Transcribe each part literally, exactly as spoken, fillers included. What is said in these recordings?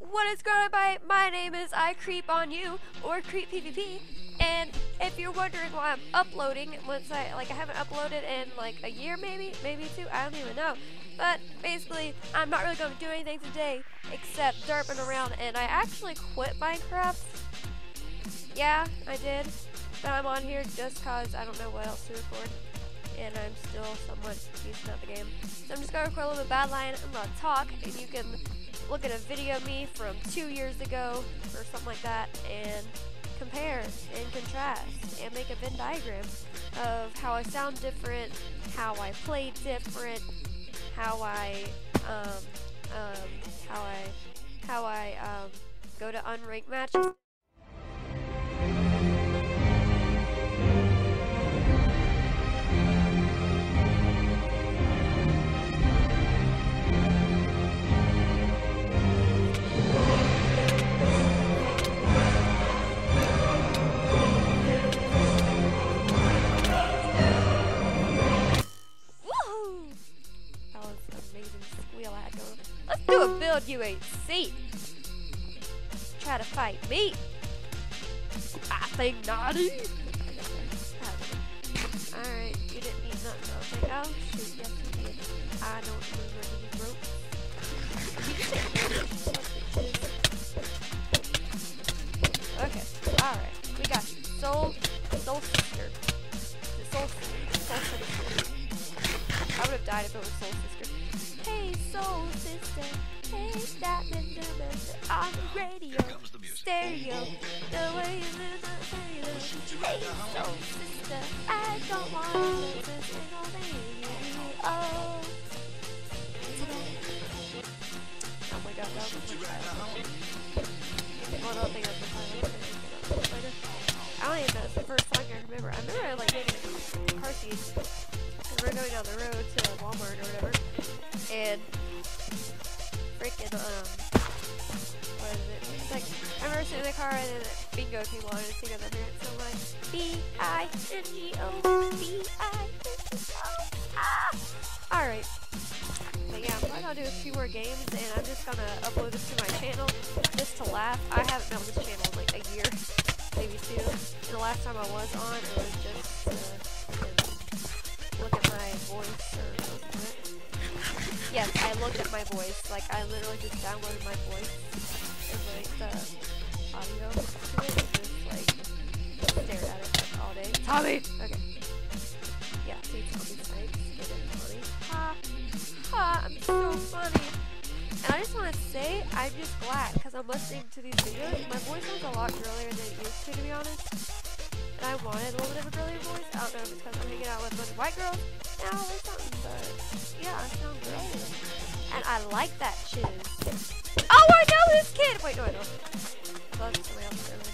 What is going on, my, my name is I Creep on You, or Creep PvP, and if you're wondering why I'm uploading, once I, like I haven't uploaded in like a year maybe, maybe two, I don't even know, but basically, I'm not really going to do anything today, except derping around, and I actually quit Minecraft. Yeah, I did, but I'm on here just cause I don't know what else to record, and I'm still somewhat decent at the game, so I'm just going to record a little bit of Badlion, I'm going to talk, and you can look at a video of me from two years ago or something like that and compare and contrast and make a Venn diagram of how I sound different, how I play different, how I um um how I how I um go to unranked matches. Let's do a build you ain't seen. Try to fight me. I think naughty. Alright, you didn't need nothing. Okay, oh shoot, yes you did. I don't remember these ropes. Okay, alright. We got Soul Soul Sister. Soul Soul Sister. I would have died if it was Soul Sister. Hey, Soul Sister, hey, that Mister Mister on the radio, stereo, the way you live the stereo. Hey, Soul Sister, I don't want to listen on the radio. Oh, oh my God, that was a fire. Oh, no, I think that's the fire. I don't even know it's the first song I remember. I remember I like making a car seat, and we're going down the road to Walmart or whatever. And freaking, um, what is it? It's like, I remember sitting in the car and then Bingo came on and singing the lyrics. So I'm like, B I N G O, B I N G O, ah! Alright. But yeah, I'm probably gonna do a few more games and I'm just gonna upload this to my channel just to laugh. I haven't been on this channel in like a year, maybe two. And the last time I was on, it was just to look at my voice or something. Yes, I looked at my voice. Like, I literally just downloaded my voice and, like, the audio to it and just, like, stared at it like, all day. Tommy! Okay. Yeah, see Tommy Snipes. Get it, Tommy. Ha! Ha! I'm so funny! And I just want to say, I'm just glad, because I'm listening to these videos. My voice sounds a lot girlier than it used to, to be honest. And I wanted a little bit of a girlier voice. I don't know if it's because I'm hanging out with a bunch of white girls now or something, but yeah, I sound girlier. And I like that chiz. Oh, I know this kid! Wait, no, I don't. Oh, that's somebody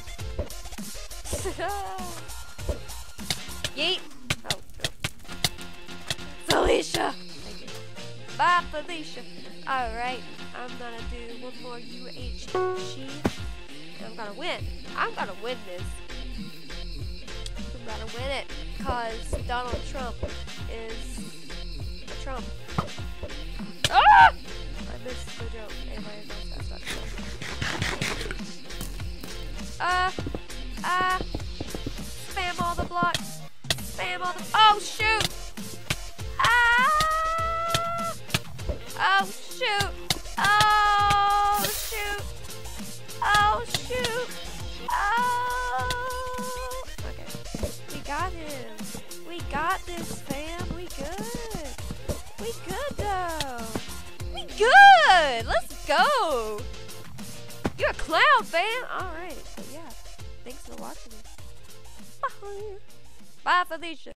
else. Yeet! Oh, no. Felicia! Thank you. Bye, Felicia. Alright, I'm gonna do one more U H G. And I'm gonna win. I'm gonna win this. I'm gonna win it, cause Donald Trump is a Trump. Ah! I missed the joke, and I missed that stuff. Uh, uh, spam all the blocks. Spam all the. Oh shoot! Ah! Oh shoot! Oh shoot! Oh shoot! Oh! Okay. We got him. We got this, fam. We good. We good, though. We good. Let's go. You're a clown, fam. All right. So, yeah. Thanks for watching. Bye. Bye, Felicia.